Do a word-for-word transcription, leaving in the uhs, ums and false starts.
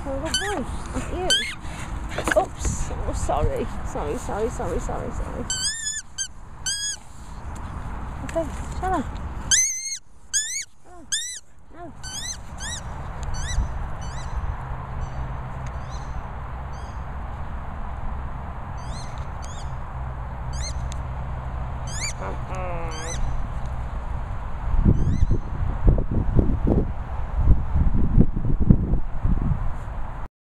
Oh, good boy. Not you. Oops. Oh, sorry. Sorry, sorry, sorry, sorry, sorry. Okay, shut up. Oh, no. Uh-uh.